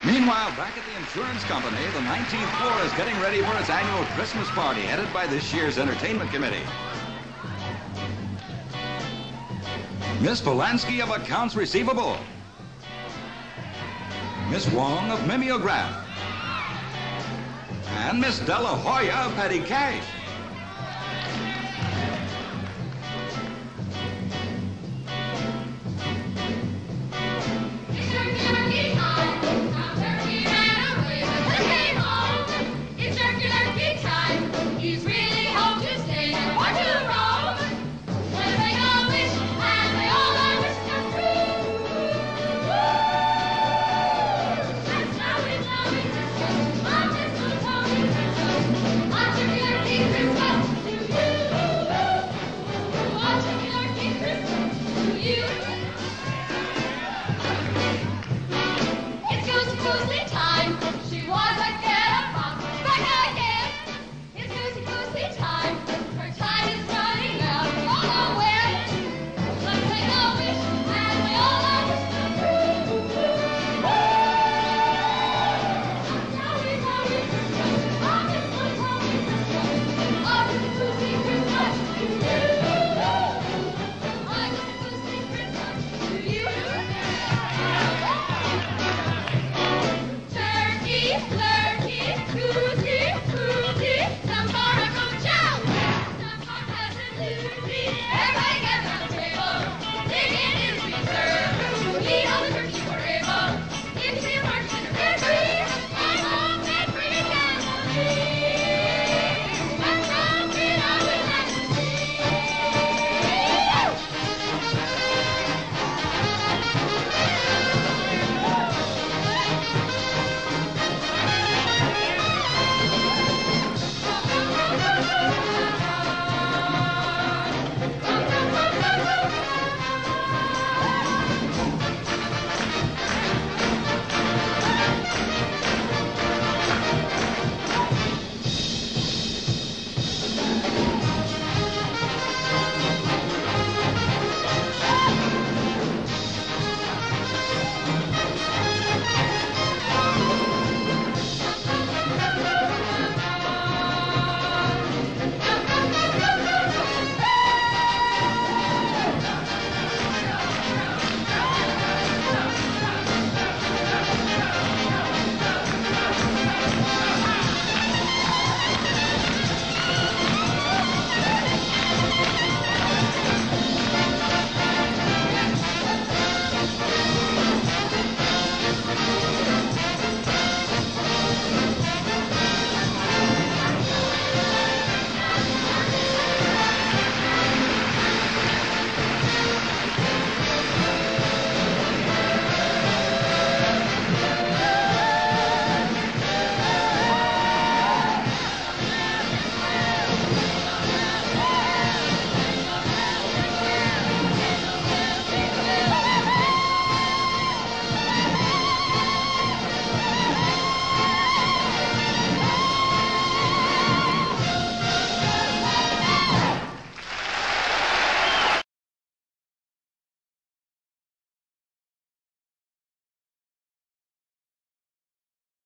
Meanwhile, back at the insurance company, the 19th floor is getting ready for its annual Christmas party, headed by this year's entertainment committee. Miss Polanski of Accounts Receivable. Miss Wong of Mimeograph. And Miss Della Hoya of Petty Cash.